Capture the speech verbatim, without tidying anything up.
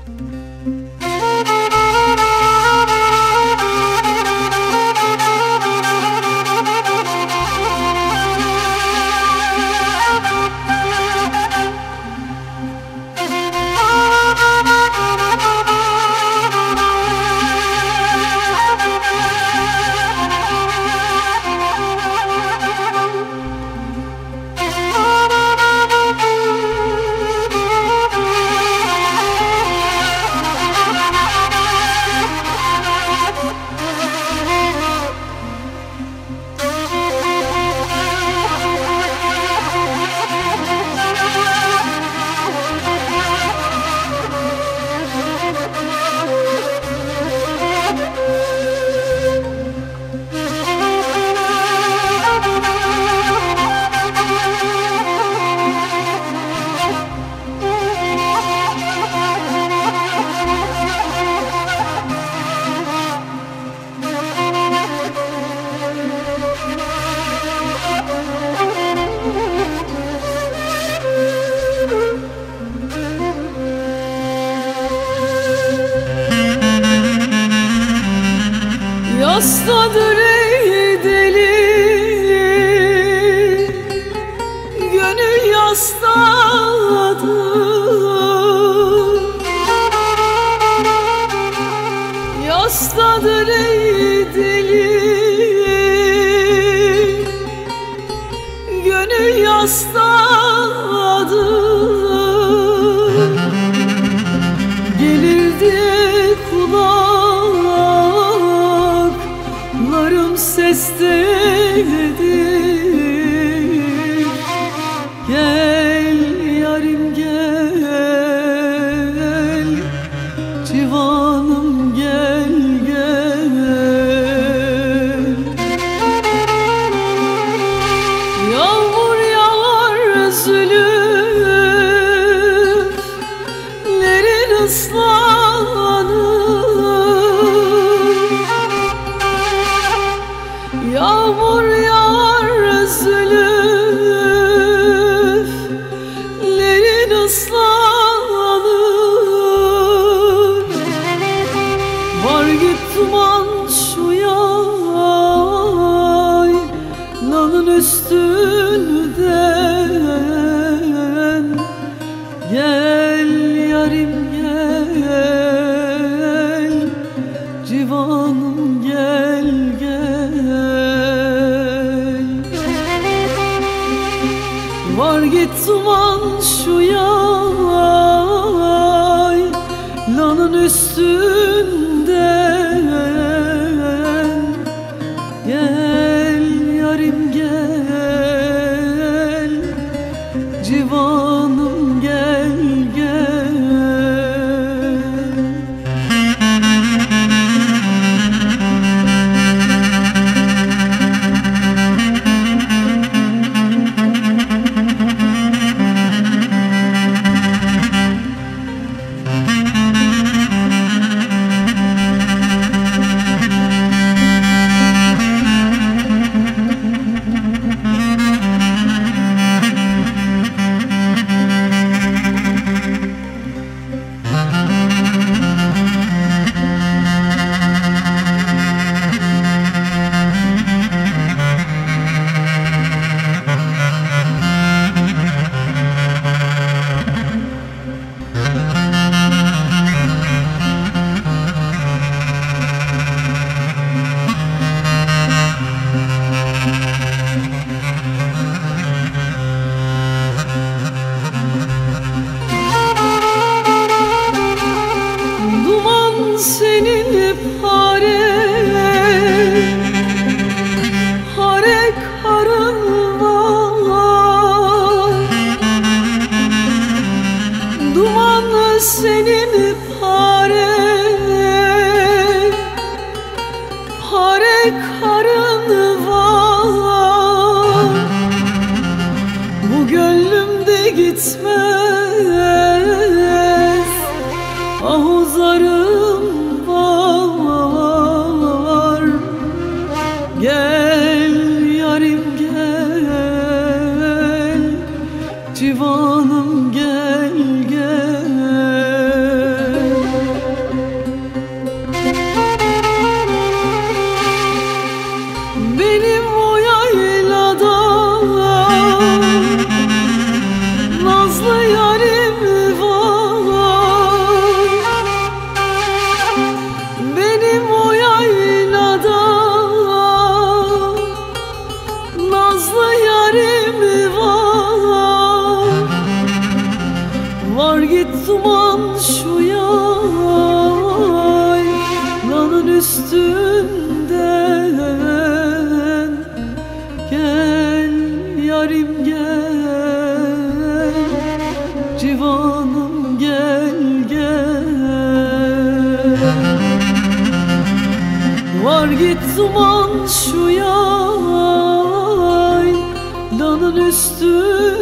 Yasladır ey deli, gönül yasladı. Yasladır ey deli, gönül yasladı. Gelir diye kulaklarım seslenedi. Gel yarim gel, civanım gel gel. Yağmur yağar zülüflerin ıslanır. Yağmur yağar zülüflerin ıslanır. Var git duman şu yaylanın üstünden. Gel yarim gel, civanım gel gel. Var git duman şu yaylanın üstünden. Gel yarim gel, civanım gel gel. Senin hare hare karın var. Dumanlı senin hare hare karın var. Bu gönlümde gitmez ahuzarım var. Gel yarim gel, civanım gel gel. duman şu yaylanın üstünden. Gel yarim gel, civanım gel gel. Var git duman şu yaylanın üstünden.